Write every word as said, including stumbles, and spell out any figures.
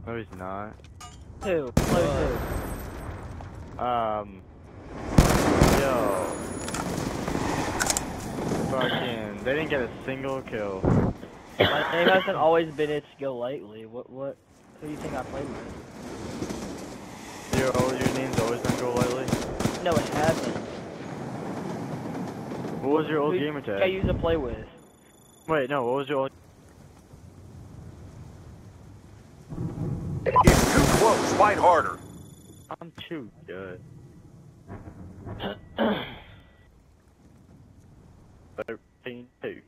No, he's not. Who? Play with who? Um. Yo. Fucking. They didn't get a single kill. My name hasn't always been It's Skill lately. What? What? Who do you think I played with? Your, oh, your name's always been Go Lightly? No, it hasn't. What was your old Who gamer do you think tag? I used to play with? Wait, no, what was your old... It's too close. Fight harder. I'm too good. Thirteen two.